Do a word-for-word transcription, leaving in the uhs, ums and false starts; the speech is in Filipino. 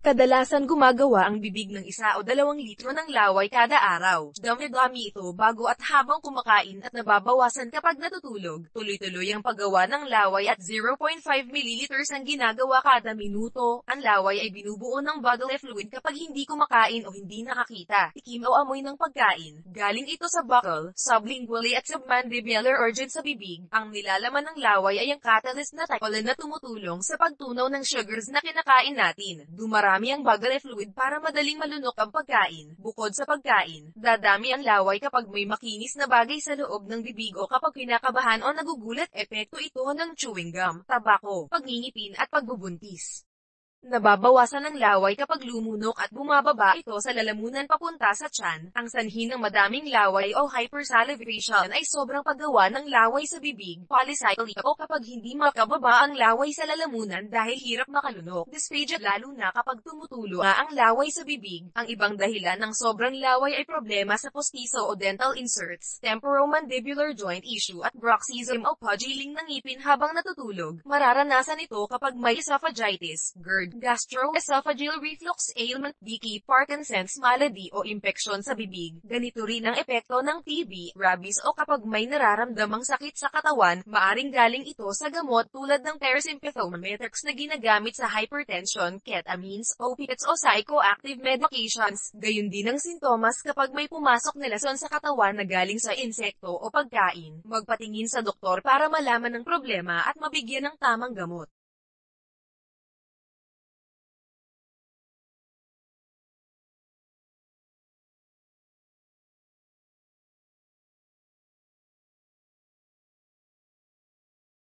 Kadalasan gumagawa ang bibig ng isa o dalawang litro ng laway kada araw. Dami-dami ito bago at habang kumakain at nababawasan kapag natutulog. Tuloy-tuloy ang paggawa ng laway at zero point five mililiters ang ginagawa kada minuto. Ang laway ay binubuo ng bodily fluid kapag hindi kumakain o hindi nakakita, tikim o amoy ng pagkain. Galing ito sa buccal, sublingually at submandibular organ sa bibig. Ang nilalaman ng laway ay ang catalyst na tyrosine na tumutulong sa pagtunaw ng sugars na kinakain natin. Dumara Marami ang bodily fluid para madaling malunok ang pagkain. Bukod sa pagkain, dadami ang laway kapag may makinis na bagay sa loob ng bibig o kapag kinakabahan o nagugulat. Epekto ito ng chewing gum, tabako, pagngingipin at pagbubuntis. Nababawasan ang laway kapag lumunok at bumababa ito sa lalamunan papunta sa tiyan. Ang sanhi ng madaming laway o hypersalivation ay sobrang paggawa ng laway sa bibig, polycyclic o kapag hindi makababa ang laway sa lalamunan dahil hirap makalunok. Dysphagia lalo na kapag tumutulo nga ang laway sa bibig. Ang ibang dahilan ng sobrang laway ay problema sa postizo o dental inserts, temporomandibular joint issue at bruxism o pudgeling ng ngipin habang natutulog. Mararanasan ito kapag may esophagitis, GERD, gastroesophageal reflux ailment, D K, Parkinson's malady o impeksyon sa bibig. Ganito rin ang epekto ng T B, rabies o kapag may nararamdamang sakit sa katawan, maaring galing ito sa gamot tulad ng parasympathomimetics na ginagamit sa hypertension, ketamines, opiates o psychoactive medications. Gayun din ang sintomas kapag may pumasok na lason sa katawan na galing sa insekto o pagkain. Magpatingin sa doktor para malaman ang problema at mabigyan ng tamang gamot.